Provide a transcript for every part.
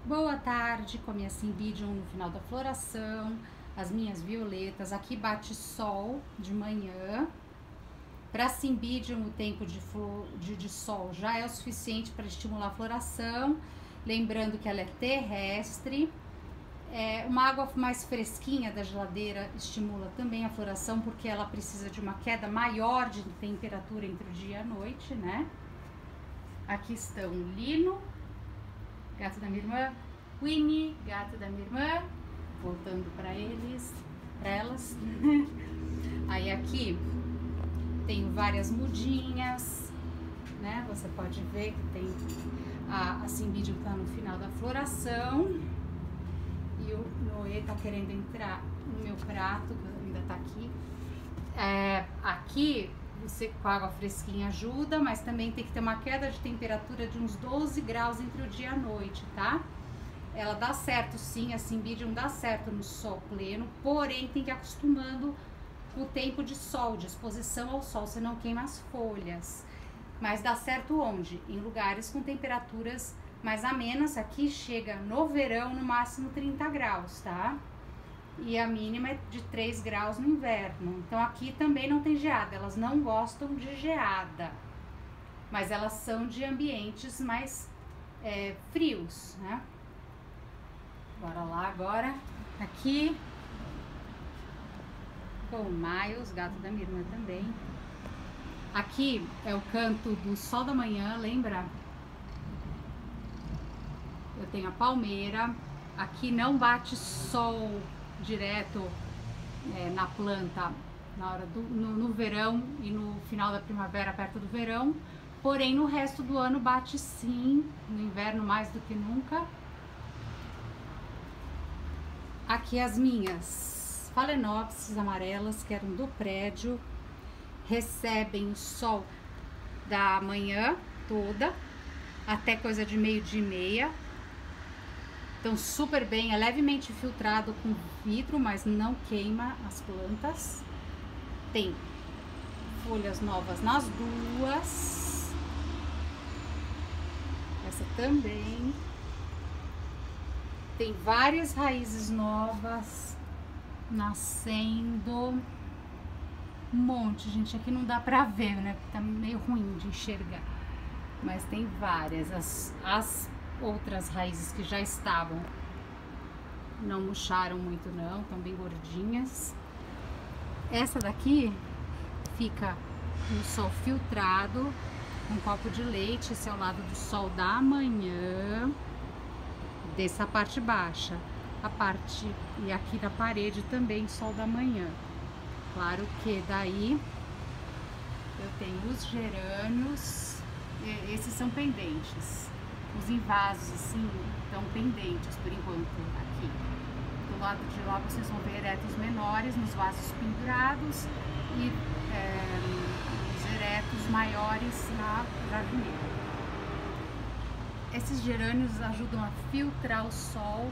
Boa tarde, com a minha Cymbidium no final da floração, as minhas violetas. Aqui bate sol de manhã. Para Cymbidium, o tempo de sol já é o suficiente para estimular a floração. Lembrando que ela é terrestre. Uma água mais fresquinha da geladeira estimula também a floração, porque ela precisa de uma queda maior de temperatura entre o dia e a noite, né? Aqui estão Lino, gato da minha irmã, Winnie, gato da minha irmã, voltando para elas. Aí aqui tenho várias mudinhas, né? Você pode ver que tem a Cymbidium tá no final da floração e o Noé tá querendo entrar no meu prato, que ainda tá aqui. Aqui você com água fresquinha ajuda, mas também tem que ter uma queda de temperatura de uns 12 graus entre o dia e a noite, tá? Ela dá certo sim, a Cymbidium dá certo no sol pleno, porém tem que ir acostumando com o tempo de sol, de exposição ao sol, senão queima as folhas. Mas dá certo onde? Em lugares com temperaturas mais amenas. Aqui chega no verão no máximo 30 graus, tá? E a mínima é de 3 graus no inverno. Então aqui também não tem geada, elas não gostam de geada, mas elas são de ambientes mais frios, né? Bora lá agora. Aqui com o Miles, gato da minha irmã também. Aqui é o canto do sol da manhã, lembra? Eu tenho a palmeira. Aqui não bate sol direto na planta na hora no verão e no final da primavera, perto do verão, porém no resto do ano bate sim, no inverno mais do que nunca. Aqui as minhas Phalaenopsis amarelas, que eram do prédio, recebem o sol da manhã toda até coisa de 12:30. Então super bem, é levemente filtrado com vidro, mas não queima as plantas. Tem folhas novas nas duas. Essa também. Tem várias raízes novas nascendo. Um monte, gente. Aqui não dá pra ver, né? Porque tá meio ruim de enxergar. Mas tem várias. As outras raízes que já estavam não murcharam muito não, estão bem gordinhas. Essa daqui fica no sol filtrado, um copo de leite. Esse é o lado do sol da manhã, dessa parte baixa. A parte, e aqui na parede também sol da manhã. Claro que daí eu tenho os gerânios, esses são pendentes. Os invasos, assim, estão pendentes por enquanto aqui. Do lado de lá vocês vão ver eretos menores nos vasos pendurados e os eretos maiores na jardineira. Esses gerânios ajudam a filtrar o sol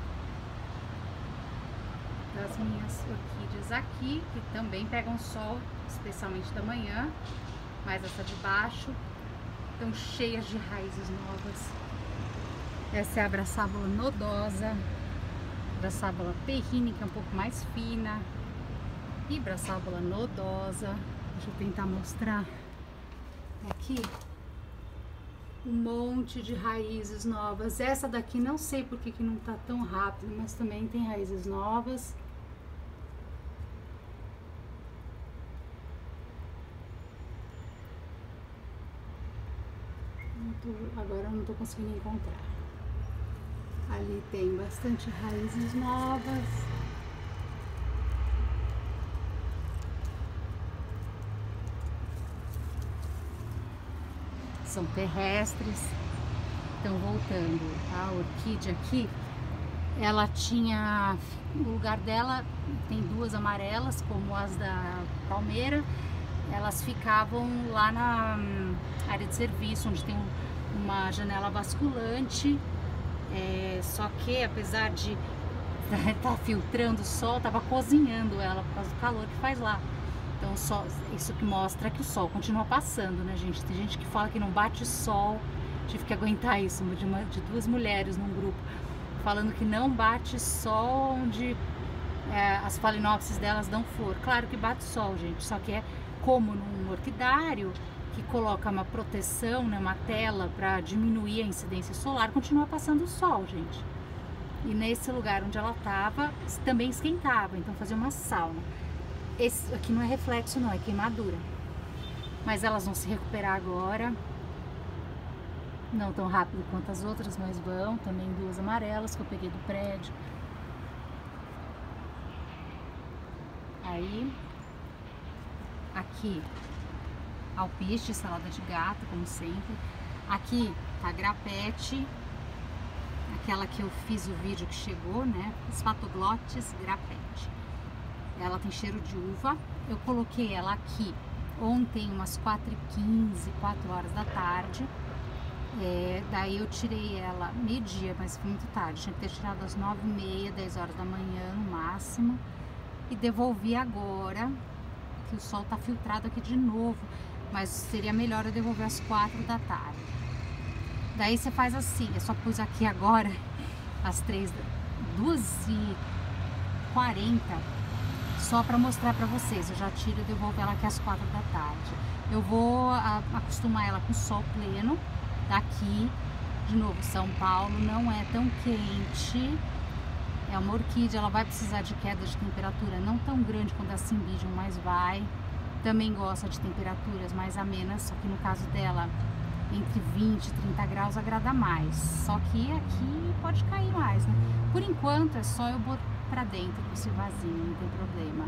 das minhas orquídeas aqui, que também pegam sol, especialmente da manhã, mas essa de baixo estão cheias de raízes novas. Essa é a Brassavola nodosa, Brassavola perrine, que é um pouco mais fina, e Brassavola nodosa. Deixa eu tentar mostrar aqui um monte de raízes novas. Essa daqui não sei porque que não tá tão rápido, mas também tem raízes novas. Agora eu não tô conseguindo encontrar. Ali tem bastante raízes novas. São terrestres. Estão voltando. A orquídea aqui, ela tinha, o lugar dela tem duas amarelas, como as da palmeira. Elas ficavam lá na área de serviço, onde tem uma janela basculante. Só que apesar de estar filtrando o sol, estava cozinhando ela por causa do calor que faz lá. Então isso que mostra que o sol continua passando, né, gente? Tem gente que fala que não bate sol. Tive que aguentar isso de duas mulheres num grupo. falando que não bate sol onde as phalaenopsis delas dão flor. Claro que bate sol, gente, só que é como num orquidário que coloca uma proteção, né, uma tela para diminuir a incidência solar, continua passando sol, gente. E nesse lugar onde ela estava, também esquentava, então fazia uma sauna. Esse aqui não é reflexo não, é queimadura. Mas elas vão se recuperar agora. Não tão rápido quanto as outras, mas vão. Também duas amarelas que eu peguei do prédio. Aí, aqui, alpiste, salada de gato, como sempre. Aqui tá grapete, aquela que eu fiz o vídeo que chegou, né? Spatoglotis grapete. Ela tem cheiro de uva. Eu coloquei ela aqui ontem, umas 4h15, 4 horas da tarde. Daí eu tirei ela meio-dia, mas foi muito tarde. Tinha que ter tirado às 9h30, 10 horas da manhã no máximo. E devolvi agora, que o sol tá filtrado aqui de novo. Mas seria melhor eu devolver às 4 da tarde. Daí você faz assim, eu só pus aqui agora, às 2h40, só para mostrar para vocês. Eu já tiro e devolvo ela aqui às 4 da tarde. Eu vou acostumar ela com o sol pleno daqui. De novo, São Paulo não é tão quente. É uma orquídea, ela vai precisar de queda de temperatura não tão grande quando a Cymbidium, mas vai. Também gosta de temperaturas mais amenas, só que no caso dela, entre 20 e 30 graus agrada mais. Só que aqui pode cair mais, né? Por enquanto é só eu botar pra dentro desse vasinho, não tem problema.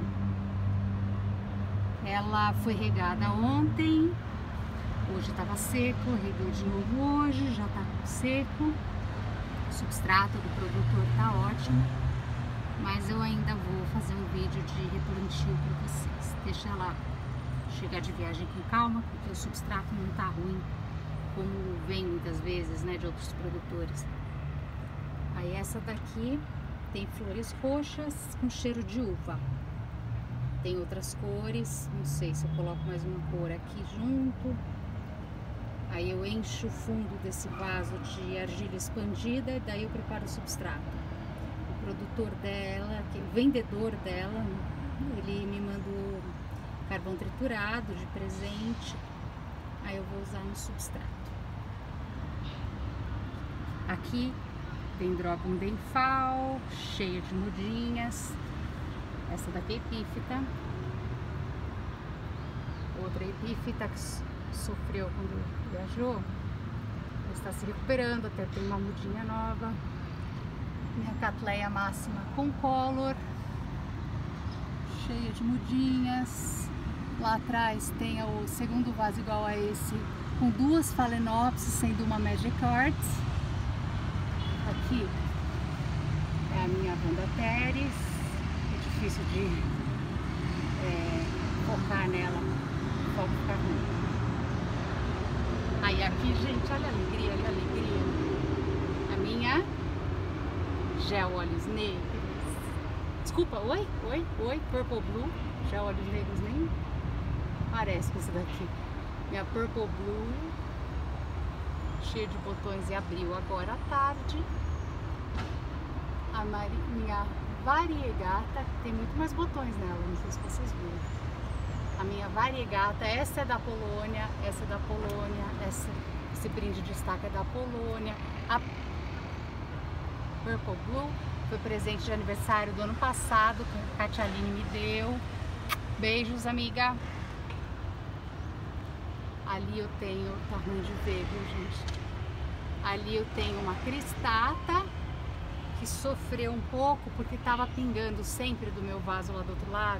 Ela foi regada ontem, hoje estava seco, reguei de novo hoje, já tá seco. O substrato do produtor tá ótimo, mas eu ainda vou fazer um vídeo de replantio para vocês. Deixa ela chegar de viagem com calma, porque o substrato não tá ruim, como vem muitas vezes, né, de outros produtores. Aí essa daqui tem flores roxas com cheiro de uva. Tem outras cores, não sei se eu coloco mais uma cor aqui junto. Aí eu encho o fundo desse vaso de argila expandida e daí eu preparo o substrato. O produtor dela, o vendedor dela, ele me mandou carvão triturado de presente. Aí eu vou usar no substrato. Aqui Dendrobium denfal, cheia de mudinhas. Essa daqui é epífita. Outra epífita que sofreu quando viajou. Está se recuperando, até tem uma mudinha nova. Minha Cattleya máxima com color, cheia de mudinhas. Lá atrás tem o segundo vaso igual a esse, com duas phalaenopsis, sendo uma Magic Arts. Aqui é a minha Vanda teres. É difícil de focar nela, o foco fica ruim. Aí aqui, gente, olha a alegria, olha a alegria. A minha Gel Olhos Negros. Desculpa, oi, Purple Blue. Gel Olhos Negros nem parece com essa daqui. Minha Purple Blue, cheia de botões, e abriu agora à tarde. A minha Variegata, que tem muito mais botões nela, não sei se vocês viram. A minha Variegata, essa é da Polônia, essa é da Polônia, esse brinde de destaque é da Polônia. A Purple Blue foi presente de aniversário do ano passado, que a Katia Aline me deu. Beijos, amiga. Ali eu tenho, tá ruim de ver, viu, gente? Ali eu tenho uma cristata que sofreu um pouco porque estava pingando sempre do meu vaso lá do outro lado.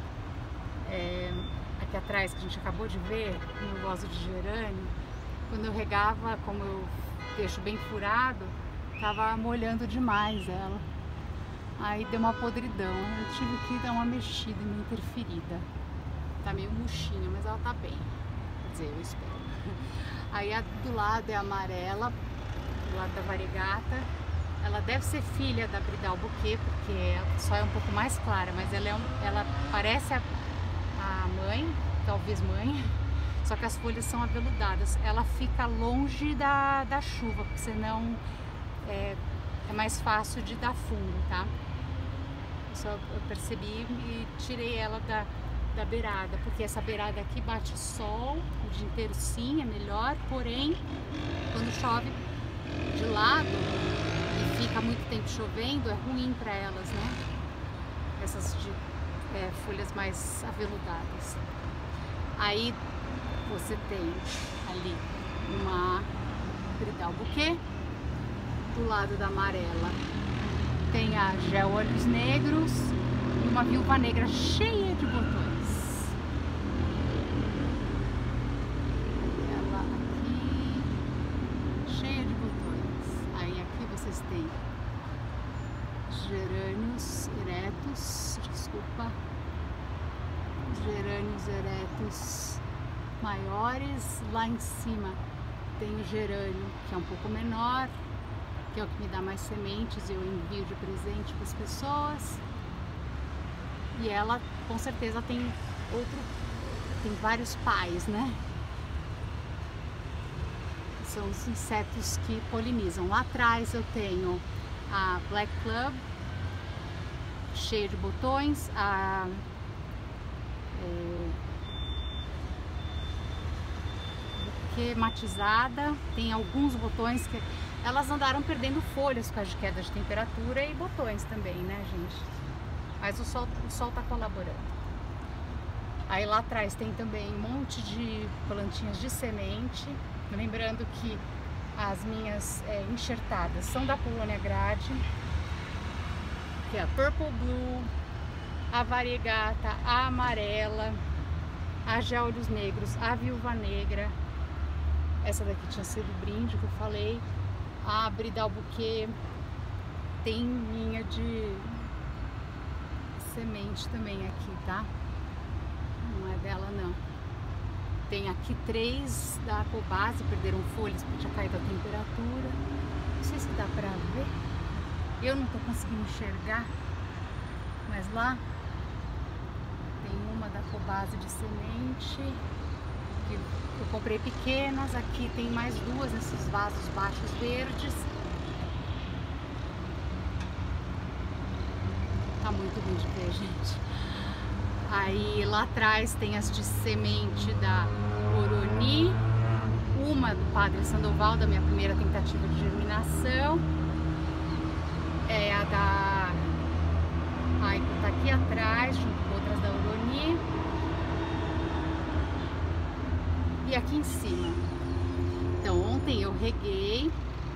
Aqui atrás, que a gente acabou de ver, no vaso de gerânio, quando eu regava, como eu deixo bem furado, tava molhando demais ela. Aí deu uma podridão, eu tive que dar uma mexida e uma interferida. Tá meio murchinha, mas ela tá bem. Quer dizer, eu espero. Aí a do lado é amarela, do lado da Variegata. Ela deve ser filha da Bridal Bouquet, porque só é um pouco mais clara, mas ela parece a mãe, talvez mãe, só que as folhas são aveludadas. Ela fica longe da chuva, porque senão é mais fácil de dar fundo, tá? Eu percebi e tirei ela da beirada, porque essa beirada aqui bate sol o dia inteiro, sim, é melhor, porém quando chove de lado e fica muito tempo chovendo, é ruim para elas, né? Essas de folhas mais aveludadas. Aí você tem ali uma Bridal Bouquet, do lado da amarela tem a Gel Olhos Negros e uma Viúva Negra cheia de botões. Ela aqui cheia de botões. Aí aqui vocês têm gerânios eretos, desculpa, gerânios eretos maiores. Lá em cima tem o gerânio que é um pouco menor, que é o que me dá mais sementes e eu envio de presente para as pessoas. E ela com certeza tem vários pais, né? São os insetos que polinizam. Lá atrás eu tenho a Black Club, cheia de botões, a matizada, tem alguns botões que elas andaram perdendo folhas por causa de queda de temperatura e botões também, né, gente? Mas o sol tá colaborando. Aí lá atrás tem também um monte de plantinhas de semente, lembrando que as minhas enxertadas são da Polônia Grade, que é a Purple Blue, a Variegata, a amarela, a Gel Olhos Negros, a Viúva Negra. Essa daqui tinha sido o brinde que eu falei. A Bridal Bouquet tem linha de semente também aqui, tá? Não é dela não. Tem aqui 3 da Cobase, perderam folhas porque tinha caído a temperatura. Não sei se dá pra ver. Eu não tô conseguindo enxergar, mas lá tem uma da Cobase de semente que eu comprei pequenas. Aqui tem mais 2 nesses vasos baixos verdes. Tá muito ruim de ver, gente. Aí lá atrás tem as de semente da Oroni, uma do Padre Sandoval, da minha primeira tentativa de germinação. É a da Aiko, tá aqui atrás, junto com outras da Oroni. E aqui em cima. Então ontem eu reguei.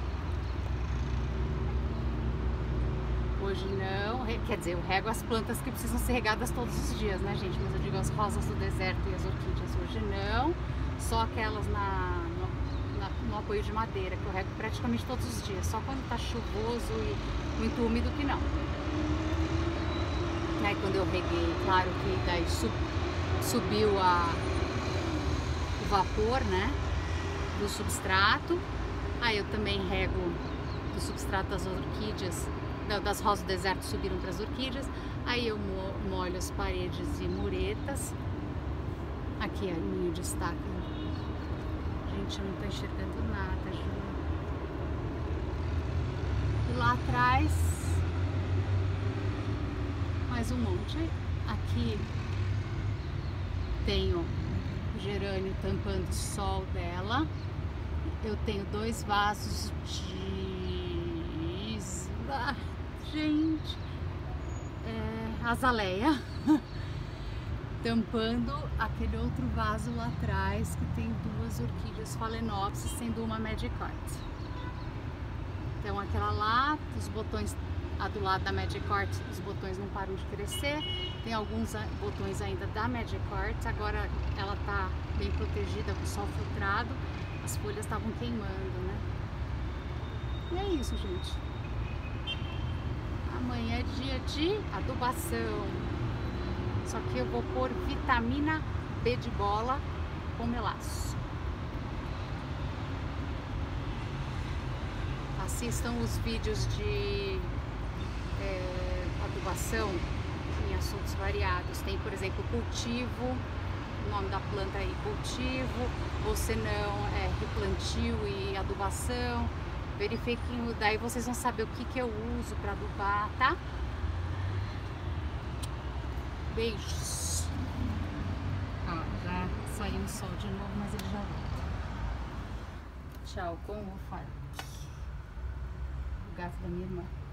Hoje não, quer dizer, eu rego as plantas que precisam ser regadas todos os dias, né, gente? Mas eu digo as rosas do deserto e as orquídeas hoje não. Só aquelas no apoio de madeira, que eu rego praticamente todos os dias. Só quando tá chuvoso e muito úmido que não. Aí quando eu reguei, claro que daí subiu o vapor, né, do substrato. Aí eu também rego do substrato das orquídeas, das rosas do deserto subiram para as orquídeas. Aí eu molho as paredes e muretas. Aqui é o meu destaque. Gente, eu não tô enxergando nada, juro. E lá atrás mais um monte. Aqui tenho o gerânio tampando o sol dela. Eu tenho 2 vasos de gente, azaleia tampando aquele outro vaso lá atrás que tem 2 orquídeas Phalaenopsis, sendo uma Magikarp. Então aquela lá, os botões, a do lado da Magikarp, os botões não param de crescer. Tem alguns botões ainda da Magikarp, agora ela tá bem protegida com o sol filtrado, as folhas estavam queimando, né? E é isso, gente. Amanhã é dia de adubação. Só que eu vou pôr vitamina B de bola com melaço. Assistam os vídeos de adubação em assuntos variados. Tem, por exemplo, cultivo, o nome da planta aí, cultivo, ou se não, replantio e adubação. Verifiquem, daí vocês vão saber o que que eu uso pra adubar, tá? Beijos. Ó, já saiu o sol de novo, mas ele já volta. Tchau, com o Faruk, o gato da minha irmã.